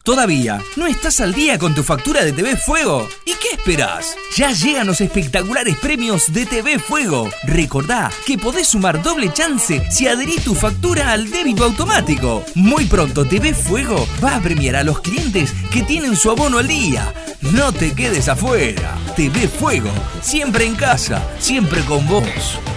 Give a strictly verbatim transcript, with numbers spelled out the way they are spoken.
¿Todavía no estás al día con tu factura de T V Fuego? ¿Y qué esperás? Ya llegan los espectaculares premios de T V Fuego. Recordá que podés sumar doble chance si adherís tu factura al débito automático. Muy pronto T V Fuego va a premiar a los clientes que tienen su abono al día. No te quedes afuera. T V Fuego, siempre en casa, siempre con vos.